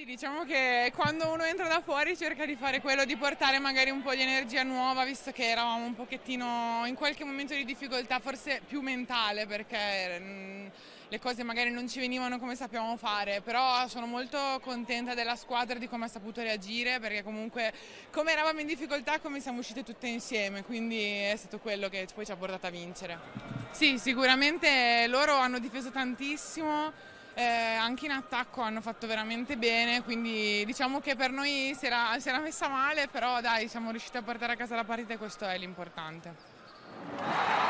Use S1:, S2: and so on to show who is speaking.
S1: Sì, diciamo che quando uno entra da fuori cerca di fare quello, di portare magari un po' di energia nuova, visto che eravamo un pochettino in qualche momento di difficoltà, forse più mentale, perché le cose magari non ci venivano come sapevamo fare, però sono molto contenta della squadra, di come ha saputo reagire, perché comunque come eravamo in difficoltà, come siamo uscite tutte insieme, quindi è stato quello che poi ci ha portato a vincere. Sì, sicuramente loro hanno difeso tantissimo, anche in attacco hanno fatto veramente bene, quindi diciamo che per noi si era messa male, però dai, siamo riusciti a portare a casa la partita e questo è l'importante.